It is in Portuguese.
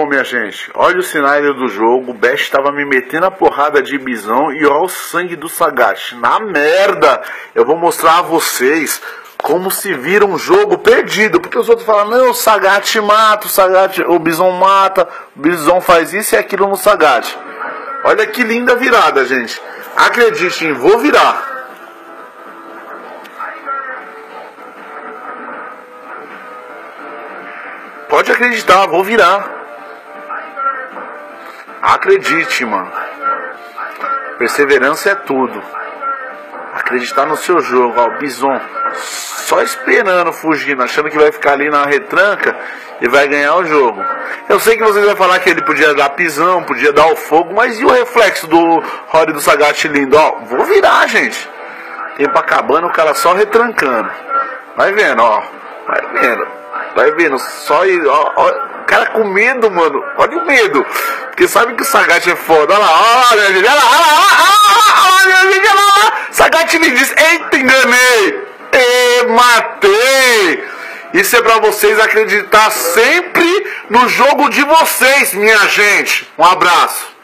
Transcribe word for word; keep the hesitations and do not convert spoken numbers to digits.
Bom, minha gente, olha o cenário do jogo. O Best estava me metendo a porrada de Bison e olha o sangue do Sagat. Na merda! Eu vou mostrar a vocês como se vira um jogo perdido. Porque os outros falam, não, o Sagat mata, o Sagat, o Bison mata, o Bison faz isso e aquilo no Sagat. Olha que linda virada, gente. Acreditem, vou virar. Pode acreditar, vou virar. Acredite, mano. Perseverança é tudo. Acreditar no seu jogo. Ó, o Bison só esperando, fugindo, achando que vai ficar ali na retranca e vai ganhar o jogo. Eu sei que vocês vão falar que ele podia dar pisão, podia dar o fogo, mas e o reflexo do Rory do Sagat lindo? Ó, vou virar, gente. Tempo acabando, o cara só retrancando. Vai vendo, ó. Vai vendo. Vai vendo, só ir, ó, ó, o cara com medo, mano. Olha o medo. Porque sabe que o Sagat é foda. Olha lá, olha, olha lá, olha lá, olha lá. Sagat me diz, eita, enganei. E matei. Isso é pra vocês acreditar sempre no jogo de vocês, minha gente. Um abraço.